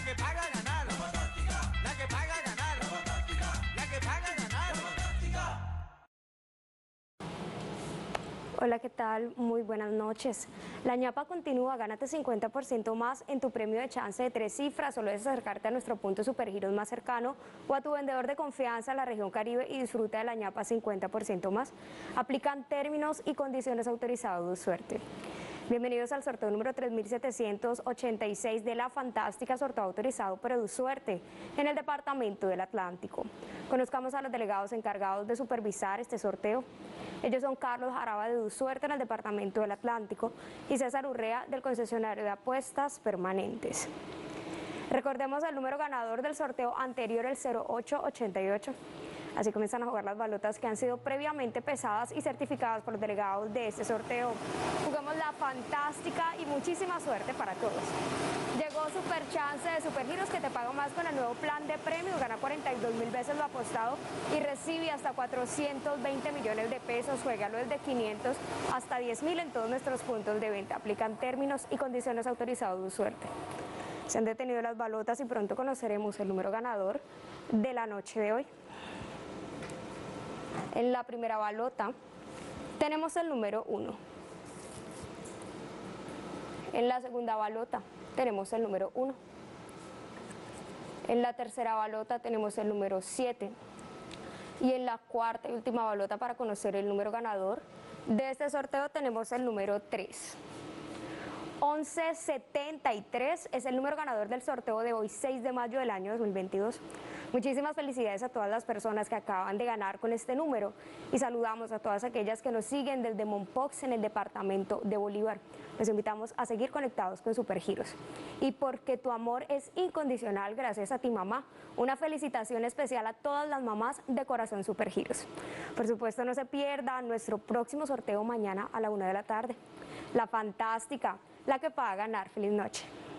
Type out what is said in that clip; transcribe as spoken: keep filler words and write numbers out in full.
que paga ganar. La fantástica. La que paga ganar. La fantástica. La que paga ganar. La fantástica. Hola, ¿qué tal? Muy buenas noches. La ñapa continúa, gánate cincuenta por ciento más en tu premio de chance de tres cifras. Solo es acercarte a nuestro punto Supergiros más cercano o a tu vendedor de confianza en la región Caribe y disfruta de la ñapa cincuenta por ciento más. Aplican términos y condiciones autorizados de suerte. Bienvenidos al sorteo número tres mil setecientos ochenta y seis de la fantástica, sorteo autorizado por EduSuerte en el departamento del Atlántico. Conozcamos a los delegados encargados de supervisar este sorteo. Ellos son Carlos Jaraba de EduSuerte en el departamento del Atlántico y César Urrea del concesionario de apuestas permanentes. Recordemos el número ganador del sorteo anterior, el cero ocho ochenta y ocho. Así comienzan a jugar las balotas que han sido previamente pesadas y certificadas por los delegados de este sorteo. Juguemos la fantástica y muchísima suerte para todos. Llegó Super Chance de Supergiros, que te paga más con el nuevo plan de premios. Gana cuarenta y dos mil veces lo apostado y recibe hasta cuatrocientos veinte millones de pesos. Juégalo desde quinientos hasta diez mil en todos nuestros puntos de venta. Aplican términos y condiciones autorizados de suerte. Se han detenido las balotas y pronto conoceremos el número ganador de la noche de hoy. En la primera balota tenemos el número uno. En la segunda balota tenemos el número uno. En la tercera balota tenemos el número siete. Y en la cuarta y última balota, para conocer el número ganador de este sorteo, tenemos el número tres. once setenta y tres es el número ganador del sorteo de hoy, seis de mayo del año dos mil veintidós. Muchísimas felicidades a todas las personas que acaban de ganar con este número y saludamos a todas aquellas que nos siguen desde Mompox en el departamento de Bolívar. Los invitamos a seguir conectados con Supergiros. Y porque tu amor es incondicional, gracias a ti, mamá, una felicitación especial a todas las mamás de Corazón Supergiros. Por supuesto, no se pierda nuestro próximo sorteo mañana a la una de la tarde. La fantástica, la que paga ganar. Feliz noche.